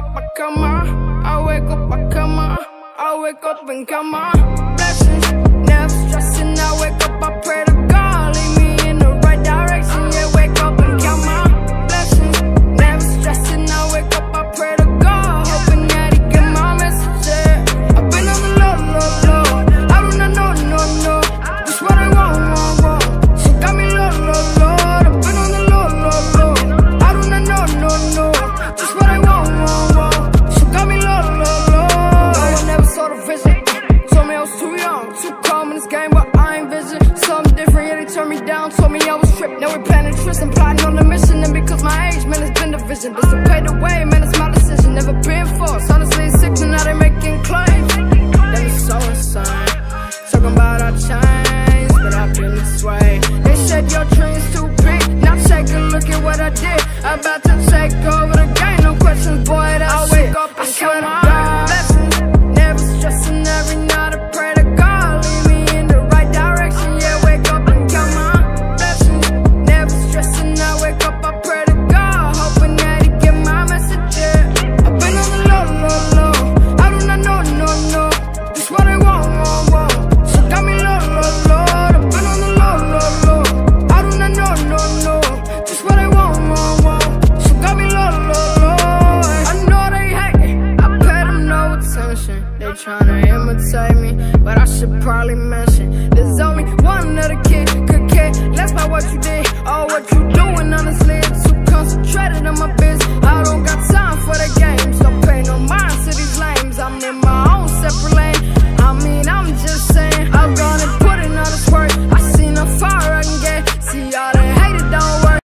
up, I come on. I wake up, I come on. I wake up and come on. Blessings, never stressing. I wake up, I pray to God, lead me in the right direction. Yeah, wake up and come on. Blessings, never stressing. I wake up, I pray to God, hoping that He get my message. Yeah, I've been on the low. I do not know, no. Just what I want. She got me low. I've been on the low. I do not know, no. Just what I want. She got me low. No one ever saw the vision. Told me I was too young, too calm in this game, but I ain't vision. Something different, yeah, they turned me down. Told me I was tripped. Now we're planning trips and plotting on the mission. And because my age, man, it's been division. But to pay the way, man, it's my decision. Never been forced. Honestly, it's sick, now they making claims. That is so insane. Talking about our chains, but I've been this way. They said your dream's too big. Now take a look at what I did. I'm about to take over the game. No questions, boy, that's it. I wake up and count on blessings. Never stressing, every night I pray to God, lead me in the right direction. Yeah, wake up and come on. Blessings, never stressing. I wake up, I pray to God, hoping that He get my message. Yeah, I've been on the low. I do not know, no. Just what I want. She got me low. I've been on the low. I do not know, no. Just what I want. She got me low. I know they hate, I pay them no attention. They tryna imitate me, but I should probably mention there's only one other kid could care less about what you did or what you